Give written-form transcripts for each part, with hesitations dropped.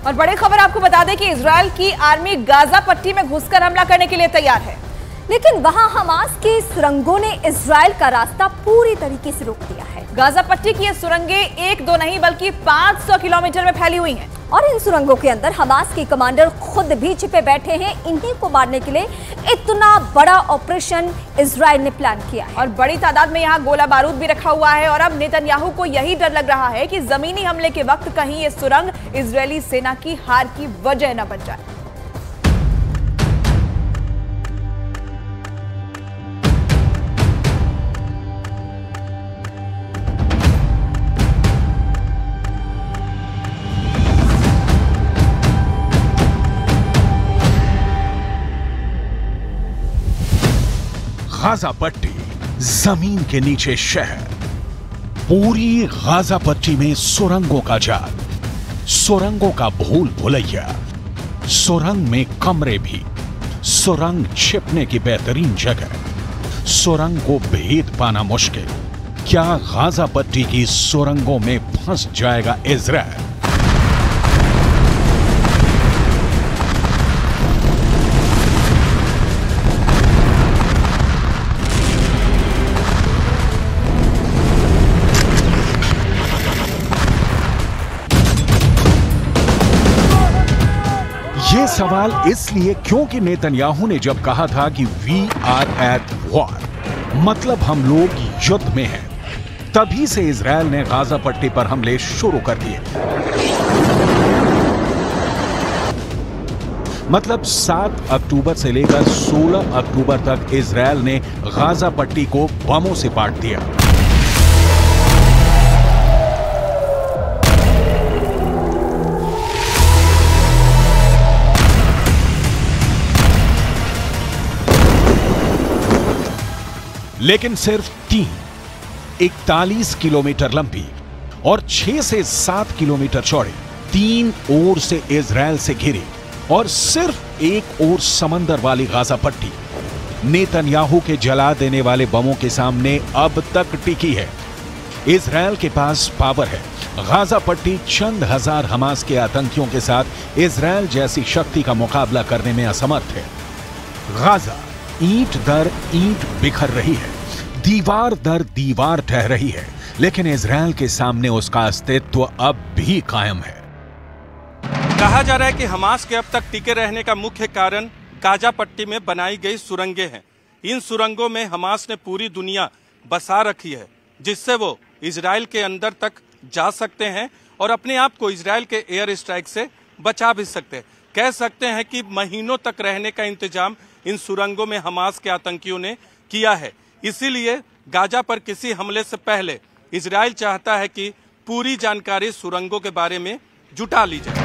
और बड़ी खबर आपको बता दें कि इजराइल की आर्मी गाजा पट्टी में घुसकर हमला करने के लिए तैयार है, लेकिन वहां हमास की सुरंगों ने इजराइल का रास्ता पूरी तरीके से रोक दिया है। गाजा पट्टी की ये सुरंगें एक दो नहीं बल्कि 500 किलोमीटर में फैली हुई हैं। और इन सुरंगों के अंदर हमास के कमांडर खुद भी छिपे बैठे हैं। इन्हीं को मारने के लिए इतना बड़ा ऑपरेशन इजराइल ने प्लान किया है और बड़ी तादाद में यहाँ गोला बारूद भी रखा हुआ है। और अब नेतन्याहू को यही डर लग रहा है कि जमीनी हमले के वक्त कहीं ये सुरंग इजरायली सेना की हार की वजह न बन जाए। गाजा पट्टी, जमीन के नीचे शहर, पूरी गाजा पट्टी में सुरंगों का जाल, सुरंगों का भूल भुलैया, सुरंग में कमरे भी, सुरंग छिपने की बेहतरीन जगह, सुरंग को भेद पाना मुश्किल। क्या गाजा पट्टी की सुरंगों में फंस जाएगा इजराइल? ये सवाल इसलिए क्योंकि नेतन्याहू ने जब कहा था कि वी आर एट वॉर, मतलब हम लोग युद्ध में हैं, तभी से इजराइल ने गाजा पट्टी पर हमले शुरू कर दिए। मतलब 7 अक्टूबर से लेकर 16 अक्टूबर तक इजराइल ने गाजा पट्टी को बमों से पाट दिया। लेकिन सिर्फ 41 किलोमीटर लंबी और 6 से 7 किलोमीटर चौड़ी, 3 ओर से इजराइल से घिरी और सिर्फ एक ओर समंदर वाली गाजा पट्टी नेतन्याहू के जला देने वाले बमों के सामने अब तक टिकी है। इजराइल के पास पावर है। गाजा पट्टी चंद हजार हमास के आतंकियों के साथ इजराइल जैसी शक्ति का मुकाबला करने में असमर्थ है। गाजा ईंट दर ईंट बिखर रही है, दीवार दर दीवार ढह रही है, लेकिन इजराइल के सामने उसका अस्तित्व अब भी कायम है। कहा जा रहा है कि हमास के अब तक टिके रहने का मुख्य कारण गाजा पट्टी में बनाई गई सुरंगें हैं। इन सुरंगों में हमास ने पूरी दुनिया बसा रखी है, जिससे वो इजराइल के अंदर तक जा सकते हैं और अपने आप को इजराइल के एयर स्ट्राइक से बचा भी सकते हैं। कह सकते हैं कि महीनों तक रहने का इंतजाम इन सुरंगों में हमास के आतंकियों ने किया है। इसीलिए गाजा पर किसी हमले से पहले इजराइल चाहता है कि पूरी जानकारी सुरंगों के बारे में जुटा ली जाए।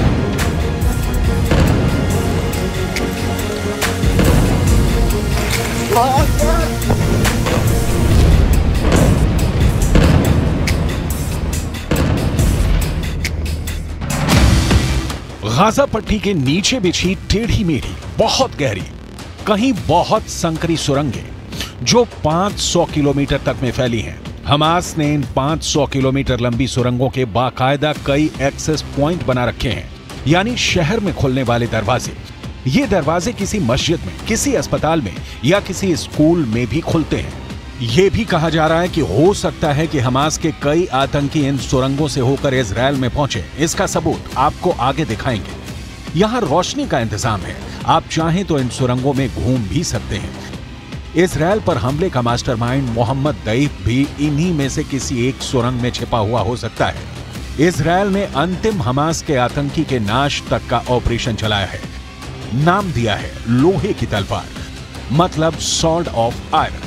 गाजा पट्टी के नीचे बिछी टेढ़ी मेढ़ी, बहुत गहरी, कहीं बहुत संकरी सुरंगें जो 500 किलोमीटर तक में फैली हैं। हमास ने इन 500 किलोमीटर लंबी सुरंगों के बाकायदा कई एक्सेस पॉइंट बना रखे हैं, यानी शहर में खुलने वाले दरवाजे। ये दरवाजे किसी मस्जिद में, किसी अस्पताल में या किसी स्कूल में भी खुलते हैं। ये भी कहा जा रहा है कि हो सकता है कि हमास के कई आतंकी इन सुरंगों से होकर इजराइल में पहुंचे। इसका सबूत आपको आगे दिखाएंगे। यहां रोशनी का इंतजाम है, आप चाहें तो इन सुरंगों में घूम भी सकते हैं। इजराइल पर हमले का मास्टरमाइंड मोहम्मद दैफ भी इन्हीं में से किसी एक सुरंग में छिपा हुआ हो सकता है। इजराइल ने अंतिम हमास के आतंकी के नाश तक का ऑपरेशन चलाया है। नाम दिया है लोहे की तलवार, मतलब sword of iron.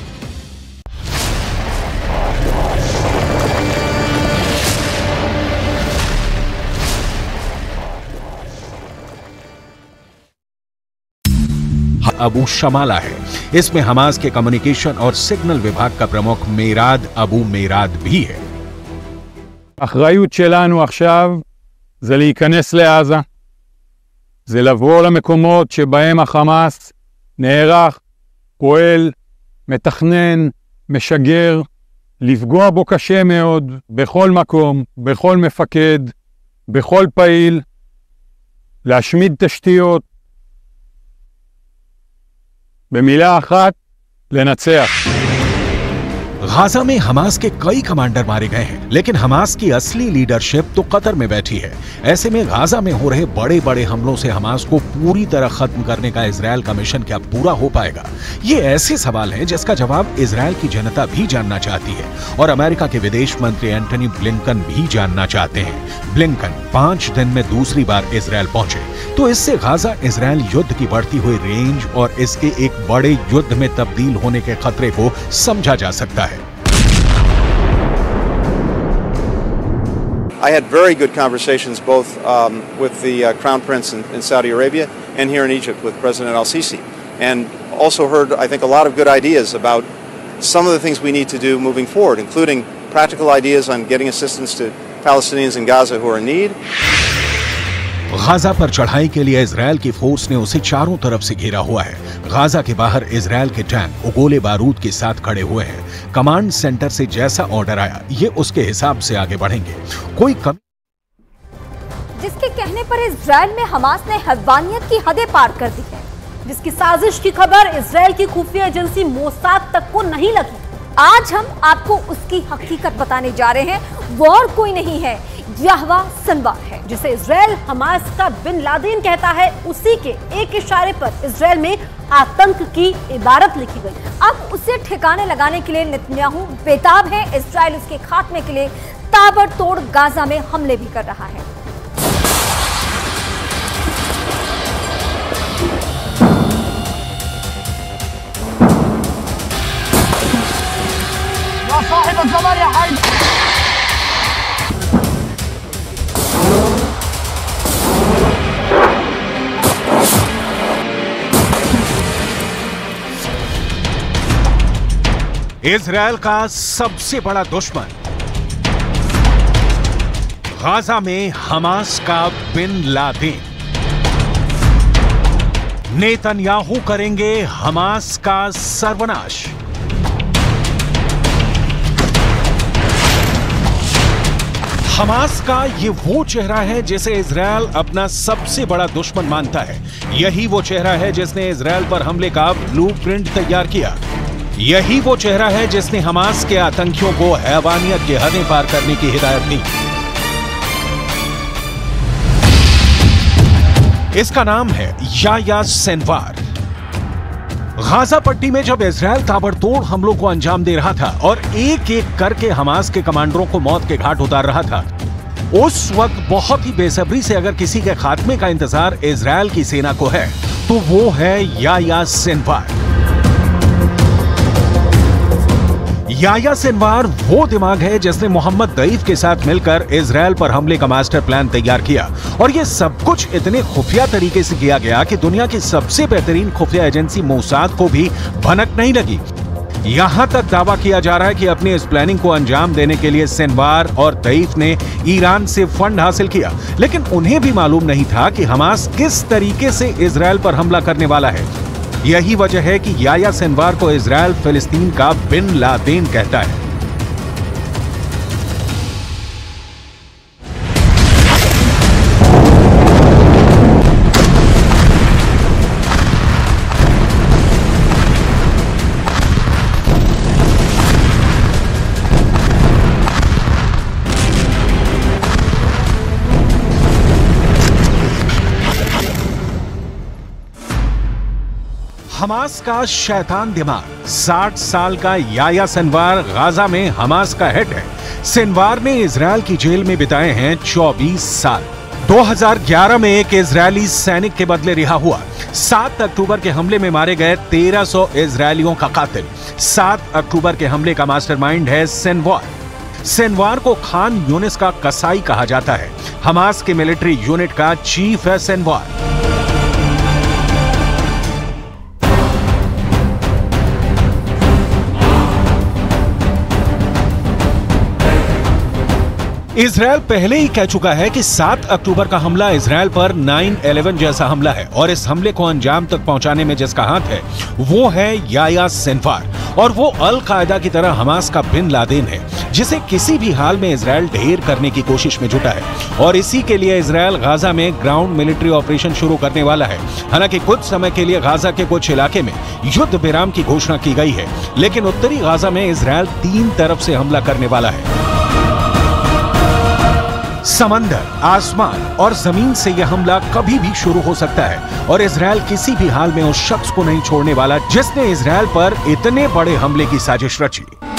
Abu Shamala है। इसमें हमास के कम्युनिकेशन और सिग्नल विभाग का प्रमुख मेराद अबू मेराद भी है। האחריות שלנו עכשיו זה להיכנס לעזה, זה לבוא למקומות שבהם החמאס נערך, פועל, מתכנן, משגר, לפגוע בו קשה מאוד, בכל מקום, בכל מפקד, בכל פעיל, להשמיד תשתיות, במילה אחת, לנצח. गाजा में हमास के कई कमांडर मारे गए हैं, लेकिन हमास की असली लीडरशिप तो कतर में बैठी है। ऐसे में गाजा में हो रहे बड़े बड़े हमलों से हमास को पूरी तरह खत्म करने का इजरायल का मिशन क्या पूरा हो पाएगा? ये ऐसे सवाल हैं जिसका जवाब इजरायल की जनता भी जानना चाहती है और अमेरिका के विदेश मंत्री एंटनी ब्लिंकन भी जानना चाहते हैं। ब्लिंकन 5 दिन में दूसरी बार इजरायल पहुंचे, तो इससे गाजा इजरायल युद्ध की बढ़ती हुई रेंज और इसके एक बड़े युद्ध में तब्दील होने के खतरे को समझा जा सकता है। I had very good conversations both with the Crown Prince in Saudi Arabia and here in Egypt with President al-Sisi, and also heard, I think, a lot of good ideas about some of the things we need to do moving forward, including practical ideas on getting assistance to Palestinians in Gaza who are in need. Gaza पर चढ़ाई के लिए Israel की force ने उसे चारों तरफ से घेरा हुआ है। गाजा के बाहर इजरायल के टैंक गोले बारूद के साथ खड़े हुए हैं। कमांड सेंटर से जैसा ऑर्डर आया, ये उसके हिसाब से आगे बढ़ेंगे। कोई जिसके कहने पर इजरायल में हमास ने हैवानियत की हदें पार कर दी है, जिसकी साजिश की खबर इजरायल की खुफिया एजेंसी मोसाद तक को नहीं लगी। आज हम आपको उसकी हकीकत बताने जा रहे हैं। वो और कोई नहीं है, याह्वा सिनवार है, जिसे इजरायल हमास का बिन लादेन कहता है। उसी के एक इशारे पर इजरायल में आतंक की इबारत लिखी गई। अब उसे ठिकाने लगाने के लिए नेतन्याहू बेताब है। इजरायल उसके खात्मे के लिए ताबड़तोड़ गाजा में हमले भी कर रहा है। इजरायल का सबसे बड़ा दुश्मन, गाजा में हमास का बिन लादेन। नेतन्याहू करेंगे हमास का सर्वनाश। हमास का ये वो चेहरा है जिसे इजरायल अपना सबसे बड़ा दुश्मन मानता है। यही वो चेहरा है जिसने इजरायल पर हमले का ब्लूप्रिंट तैयार किया। यही वो चेहरा है जिसने हमास के आतंकियों को हैवानियत की हदें पार करने की हिदायत दी। इसका नाम है याह्या सिनवार। गाजा पट्टी में जब इजरायल ताबड़तोड़ हमलों को अंजाम दे रहा था और एक एक करके हमास के कमांडरों को मौत के घाट उतार रहा था, उस वक्त बहुत ही बेसब्री से अगर किसी के खात्मे का इंतजार इजरायल की सेना को है तो वो है याह्या सिनवार। याह्या सिनवार वो दिमाग है जिसने मोहम्मद दईफ के साथ मिलकर इजरायल पर हमले का मास्टर प्लान तैयार किया और ये सब कुछ इतने खुफिया तरीके से किया गया कि दुनिया की सबसे बेहतरीन खुफिया एजेंसी मोसाद को भी भनक नहीं लगी। यहां तक दावा किया जा रहा है कि अपनी इस प्लानिंग को अंजाम देने के लिए सिनवार और दईफ ने ईरान से फंड हासिल किया, लेकिन उन्हें भी मालूम नहीं था कि हमास किस तरीके से इजरायल पर हमला करने वाला है। यही वजह है कि याह्या सिनवार को इजरायल फिलिस्तीन का बिन लादेन कहता है। हमास का शैतान दिमाग 60 साल का याह्या सिनवार गाजा में हमास का हेड है। सिनवार ने इजरायल की जेल में बिताए हैं 24 साल। 2011 में एक इजरायली सैनिक के बदले रिहा हुआ। 7 अक्टूबर के हमले में मारे गए 1300 इजरायलियों का कातिल 7 अक्टूबर के हमले का मास्टरमाइंड है सिनवार। सिनवार को खान यूनिस का कसाई कहा जाता है। हमास के मिलिट्री यूनिट का चीफ है सिनवार। इजरायल पहले ही कह चुका है कि 7 अक्टूबर का हमला इजरायल पर 9/11 जैसा हमला है और इस हमले को अंजाम तक पहुंचाने में जिसका हाथ है वो है याह्या सिनवार। और वो अल कायदा की तरह हमास का बिन लादेन है, जिसे किसी भी हाल में इजरायल ढेर करने की कोशिश में जुटा है। और इसी के लिए इजरायल गाजा में ग्राउंड मिलिट्री ऑपरेशन शुरू करने वाला है। हालांकि कुछ समय के लिए गाजा के कुछ इलाके में युद्ध विराम की घोषणा की गई है, लेकिन उत्तरी गाजा में इजरायल 3 तरफ से हमला करने वाला है। समंदर, आसमान और जमीन से यह हमला कभी भी शुरू हो सकता है और इजरायल किसी भी हाल में उस शख्स को नहीं छोड़ने वाला जिसने इजरायल पर इतने बड़े हमले की साजिश रची।